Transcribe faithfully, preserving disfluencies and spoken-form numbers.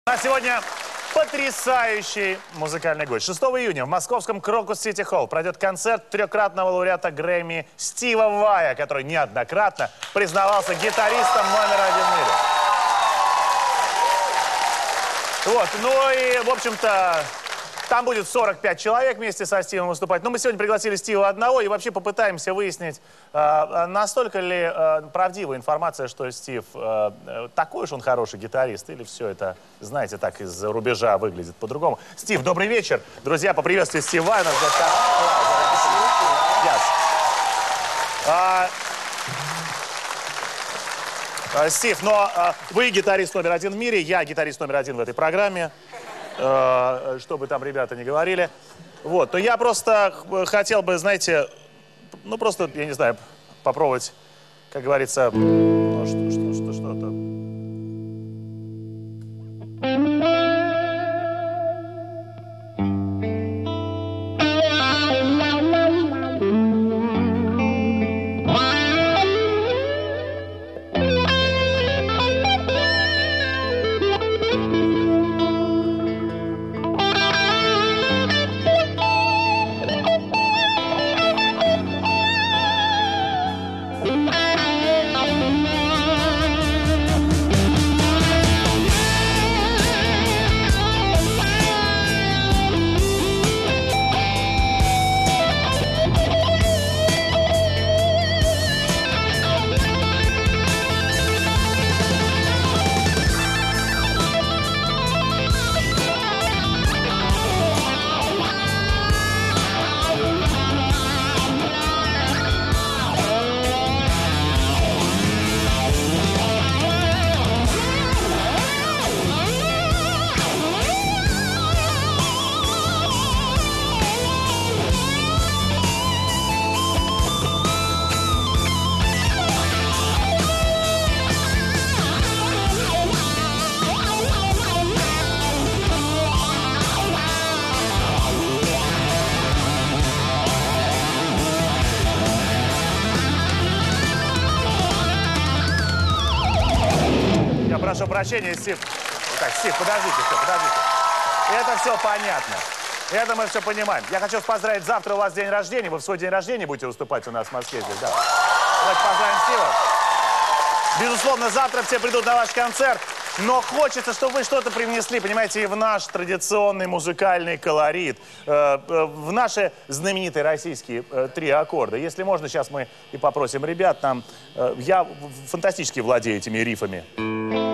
А сегодня потрясающий музыкальный гость. шестого июня в московском Крокус Сити Холл пройдет концерт трехкратного лауреата Грэмми Стива Вая, который неоднократно признавался гитаристом номер один в мире. Вот, ну и, в общем-то, там будет сорок пять человек вместе со Стивом выступать. Но мы сегодня пригласили Стива одного и вообще попытаемся выяснить, э, настолько ли э, правдивая информация, что Стив э, такой уж он хороший гитарист, или все это, знаете, так из-за рубежа выглядит по-другому. Стив, добрый вечер. Друзья, поприветствуйте Стива Вая. Стив, но э, вы гитарист номер один в мире, я гитарист номер один в этой программе. Что бы там ребята не говорили. Вот, то я просто хотел бы, знаете, ну просто, я не знаю, попробовать, как говорится, ну, что, что, что, что-то. Прошу прощения, Стив. Так, Стив, подождите, все, подождите. Это все понятно. Это мы все понимаем. Я хочу вас поздравить. Завтра у вас день рождения. Вы в свой день рождения будете выступать у нас в Москве здесь, да. Давайте поздравим Стива. Безусловно, завтра все придут на ваш концерт. Но хочется, чтобы вы что-то привнесли, понимаете, и в наш традиционный музыкальный колорит, э, э, в наши знаменитые российские э, три аккорда. Если можно, сейчас мы и попросим ребят, там, э, я фантастически владею этими рифами.